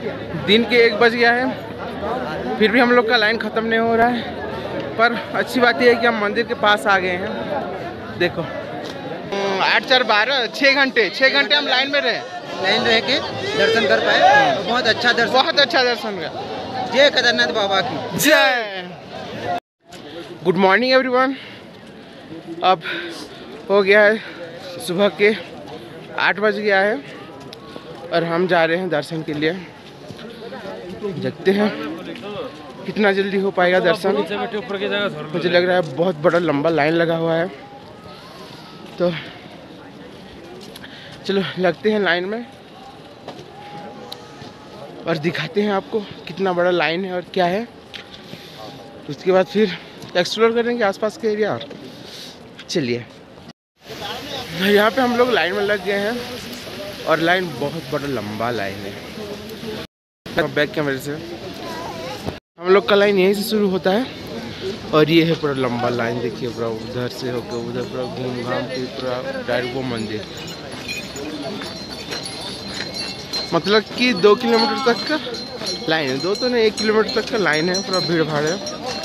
दिन के 1 बज गया है, फिर भी हम लोग का लाइन ख़त्म नहीं हो रहा है। पर अच्छी बात यह है कि हम मंदिर के पास आ गए हैं। देखो 8 4 12 6 घंटे हम लाइन में रह के दर्शन कर पाए। बहुत अच्छा दर्शन हुआ। जय केदारनाथ बाबा की जय। Good morning everyone. अब हो गया है सुबह के 8 बज गया है और हम जा रहे हैं दर्शन के लिए। देखते हैं कितना जल्दी हो पाएगा दर्शन। मुझे लग रहा है बहुत बड़ा लंबा लाइन लगा हुआ है, तो चलो लगते हैं लाइन में और दिखाते हैं आपको कितना बड़ा लाइन है और क्या है। उसके बाद फिर एक्सप्लोर करेंगे आसपास के एरिया। चलिए, यहाँ पे हम लोग लाइन में लग गए हैं और लाइन बहुत बड़ा लंबा लाइन है। बैक कैमरे से हम लोग का लाइन यहीं से शुरू होता है और ये है पूरा लंबा लाइन। देखिए पूरा उधर से होकर उधर पूरा घूम घाम के पूरा डायरेक्ट वो मंदिर, मतलब कि 2 किलोमीटर तक का लाइन है। 2 तो नहीं 1 किलोमीटर तक का लाइन है, पूरा भीड़ भाड़ है।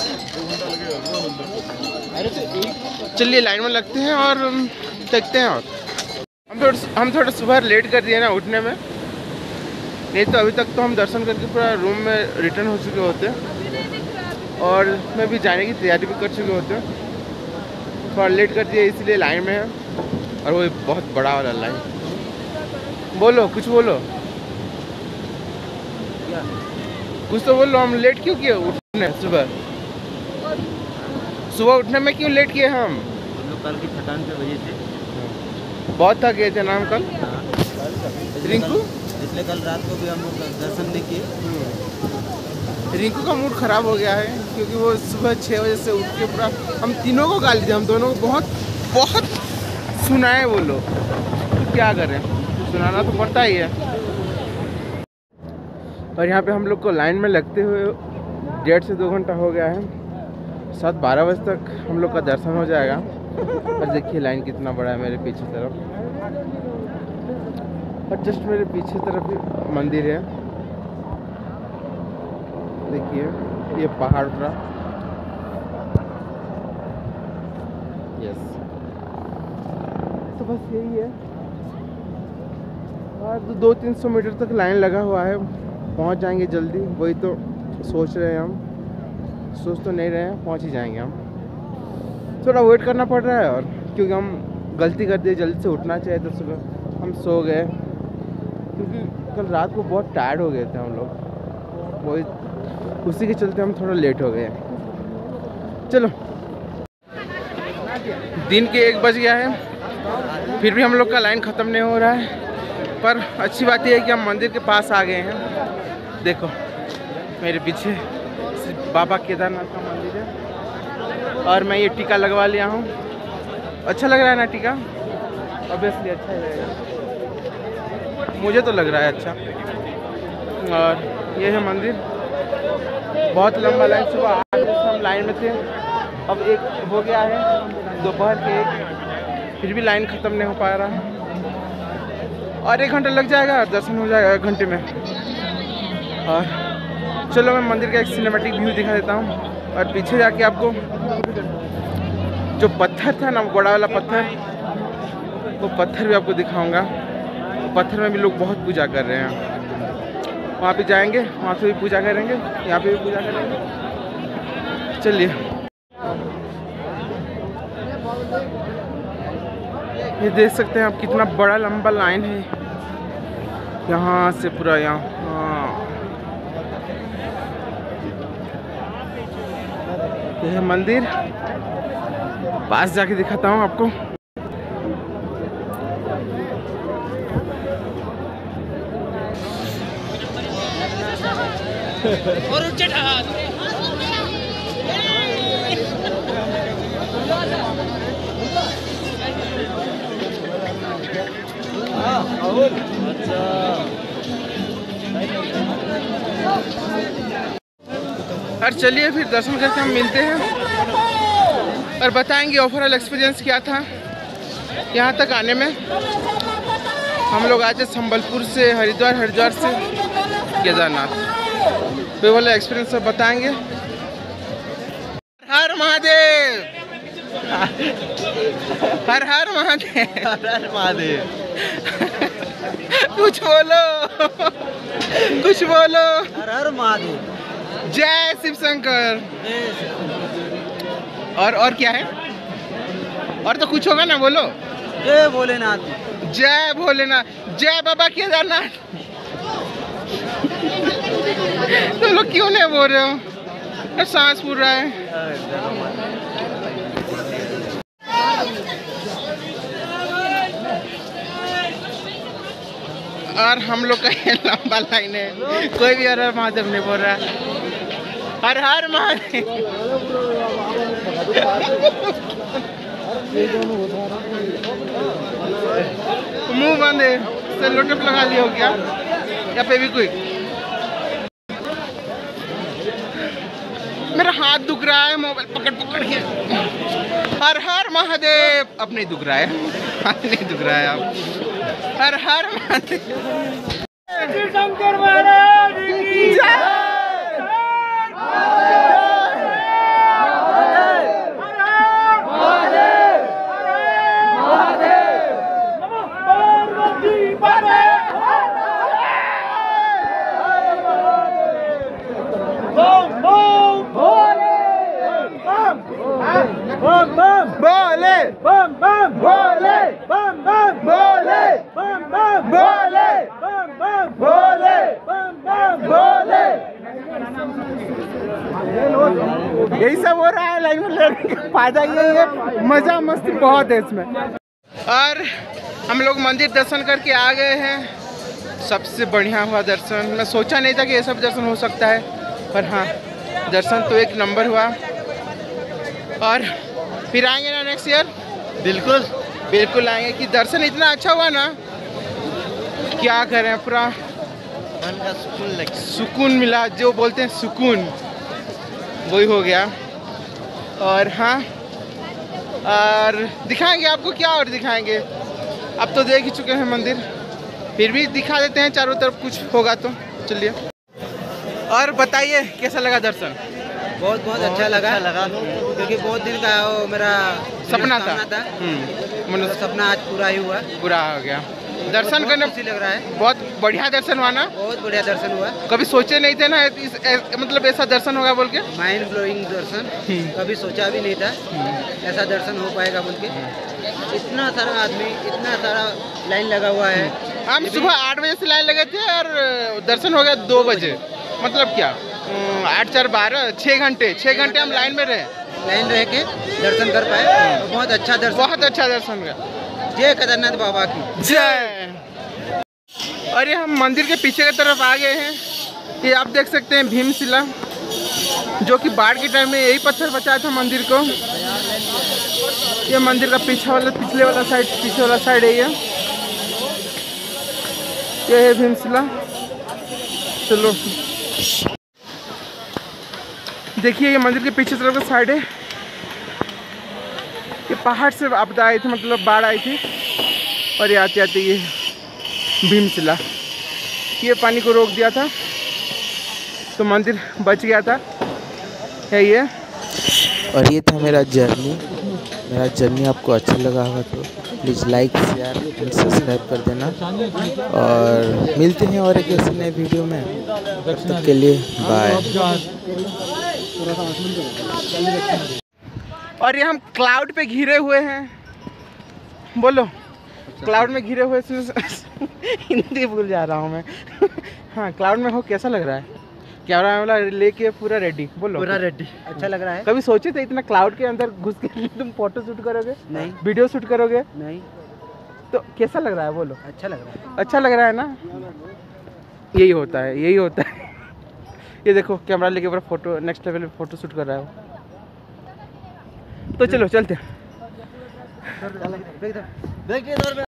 चलिए लाइन में लगते हैं और देखते हैं। और हम थोड़ा सुबह लेट कर दिए ना उठने में, नहीं तो अभी तक तो हम दर्शन करके पूरा रूम में रिटर्न हो चुके होते और मैं भी जाने की तैयारी भी कर चुके होते। थोड़ा लेट कर दिए इसलिए लाइन में है। और वो बहुत बड़ा वाला लाइन। बोलो, कुछ बोलो, कुछ तो बोलो। हम लेट क्यों किए उठने? सुबह उठने में क्यों लेट किए हम लोग? कल की थकान की वजह से बहुत थक गए थे ना हम कल। रिंकू, इसलिए कल रात को भी हम लोग दर्शन नहीं किए। रिंकू का मूड ख़राब हो गया है क्योंकि वो सुबह 6 बजे से उठ के पूरा हम तीनों को गाली दी। हम दोनों को बहुत सुनाए वो लोग, तो क्या करें, सुनाना तो पड़ता ही है। और यहाँ पे हम लोग को लाइन में लगते हुए 1.5 से 2 घंटा हो गया है। 7-12 बजे तक हम लोग का दर्शन हो जाएगा। और देखिए लाइन कितना बड़ा है मेरे पीछे तरफ, और जस्ट मेरे पीछे तरफ ही मंदिर है। देखिए ये पहाड़ पूरा, यस। तो बस यही है, और 200-300 मीटर तक लाइन लगा हुआ है। पहुंच जाएंगे जल्दी, वही तो सोच रहे हैं हम। सोच तो नहीं रहे हैं, पहुंच ही जाएंगे हम। थोड़ा वेट करना पड़ रहा है और क्योंकि हम गलती कर दिए, जल्दी से उठना चाहिए था। सुबह हम सो गए क्योंकि कल रात को बहुत टायर्ड हो गए थे हम लोग, वही उसी के चलते हम थोड़ा लेट हो गए। चलो, दिन के 1 बज गया है, फिर भी हम लोग का लाइन ख़त्म नहीं हो रहा है। पर अच्छी बात यह है कि हम मंदिर के पास आ गए हैं। देखो मेरे पीछे बाबा केदारनाथ का मंदिर है और मैं ये टीका लगवा लिया हूँ। अच्छा लग रहा है ना टीका? ऑब्वियसली अच्छा ही लगेगा, मुझे तो लग रहा है अच्छा। और ये है मंदिर, बहुत लंबा लाइन। सुबह 8 बजे से हम लाइन में थे, अब 1 हो गया है, दोपहर के 1, फिर भी लाइन ख़त्म नहीं हो पा रहा है। और 1 घंटा लग जाएगा, दर्शन हो जाएगा 1 घंटे में। और चलो मैं मंदिर का एक सिनेमैटिक व्यू दिखा देता हूँ। और पीछे जाके आपको जो पत्थर था ना, वो बड़ा वाला पत्थर, वो पत्थर भी आपको दिखाऊंगा। पत्थर में भी लोग बहुत पूजा कर रहे हैं। वहाँ पे जाएंगे, वहाँ से भी पूजा करेंगे, यहाँ पे भी पूजा करेंगे। चलिए, ये देख सकते हैं आप कितना बड़ा लंबा लाइन है यहाँ से पूरा यहाँ। ये है मंदिर, पास जाके दिखाता हूँ आपको। और चलिए फिर दर्शन करके हम मिलते हैं और बताएंगे ओवरऑल एक्सपीरियंस क्या था यहाँ तक आने में। हम लोग आए थे संबलपुर से हरिद्वार, हरिद्वार से केदारनाथ। तो वाले एक्सपीरियंस सब बताएंगे। हर महादेव, हर हर महादेव, हर हर महादेव। कुछ बोलो, कुछ बोलो। हर हर महादेव। जय शिव शंकर। और क्या है? और तो कुछ होगा ना, बोलो। जय भोलेनाथ। जय भोलेनाथ, जय बाबा केदारनाथ। तुम लोग क्यों नहीं बोल रहे हो? सांस फूल रहा है। और हम लोग का ये लंबा लाइन है, कोई भी हर हर महादेव नहीं बोल रहा है। हर हर महादेव। मुंह बंद है, सेलो टेप लगा लिया हो क्या, या फेविक्विक? मेरा हाथ दुख रहा है मोबाइल पकड़ पकड़ के। हर हर महादेव। अब नहीं दुख रहा है, हाथ नहीं दुख रहा है अब। हर हर महादेव। शंकर महाराज की जय। बम बम बोले, बम बम बोले, बम बम बोले, बम बम बोले, बम बम बोले, बम बम बोले। यही सब हो रहा है लाइन में लड़ने का फायदा ये है, मजा मस्ती बहुत है इसमें। और हम लोग मंदिर दर्शन करके आ गए हैं। सबसे बढ़िया हुआ दर्शन। मैं सोचा नहीं था कि ये सब दर्शन हो सकता है, पर हाँ दर्शन तो एक नंबर हुआ। और फिर आएंगे ना नेक्स्ट ईयर? बिल्कुल बिल्कुल आएंगे। कि दर्शन इतना अच्छा हुआ ना, क्या करें, पूरा मन का सुकून लग। सुकून मिला, जो बोलते हैं सुकून, वही हो गया। और हाँ, और दिखाएंगे आपको, क्या और दिखाएंगे। अब तो देख ही चुके हैं मंदिर, फिर भी दिखा देते हैं चारों तरफ, कुछ होगा तो। चलिए, और बताइए कैसा लगा दर्शन? बहुत बहुत अच्छा लगा क्योंकि बहुत दिन का वो मेरा सपना था। तो सपना आज पूरा ही हुआ, पूरा हो गया। दर्शन करने खुशी लग रहा है। बहुत बढ़िया दर्शन हुआ ना? बहुत बढ़िया दर्शन हुआ। कभी सोचे नहीं थे ना मतलब ऐसा दर्शन होगा बोल के? माइंड ब्लोइंग दर्शन, कभी सोचा भी नहीं था ऐसा दर्शन हो पाएगा बोल के। इतना सारा आदमी, इतना सारा लाइन लगा हुआ है। हम सुबह 8 बजे से लाइन लगे थे और दर्शन हो गया 2 बजे। मतलब क्या, 8 4 12 6 घंटे हम लाइन में रहे, लाइन रह के दर्शन कर पाए। तो बहुत अच्छा दर्शन, बहुत अच्छा दर्शन हुआ। जय केदारनाथ बाबा की जय। और ये हम मंदिर के पीछे की तरफ आ गए हैं। ये आप देख सकते हैं भीमशिला, जो कि बाढ़ के टाइम में यही पत्थर बचाया था मंदिर को। ये मंदिर का पिछले वाला साइड है ये है भीमशिला। चलो देखिए, ये मंदिर के पीछे तरफ का साइड है। ये पहाड़ से आपदा आई थी, मतलब बाढ़ आई थी, और ये आते आते ये भीमशिला, ये पानी को रोक दिया था, तो मंदिर बच गया था। है ये। और ये था मेरा जर्नी आपको अच्छा लगा होगा तो please like, share and subscribe कर देना। और मिलते हैं और एक ऐसे नए वीडियो में, तब तक के लिए बाय। और ये हम क्लाउड पे घिरे हुए हैं। बोलो, क्लाउड में घिरे हुए हिंदी भूल जा रहा हूँ मैं। हाँ, क्लाउड में हो, कैसा लग रहा है? कैमरा वाला लेके पूरा रेडी। बोलो, पूरा रेडी। अच्छा लग रहा है। कभी सोचे थे इतना क्लाउड के अंदर घुस के तुम फोटो शूट करोगे? नहीं। वीडियो शूट करोगे? नहीं। तो कैसा लग रहा है? बोलो। अच्छा लग रहा है। अच्छा लग रहा है ना? यही होता है, यही होता है। ये देखो, कैमरा लेके पूरा फोटो, नेक्स्ट लेवल पे फोटो शूट कर रहा है। तो चलो चलते हैं।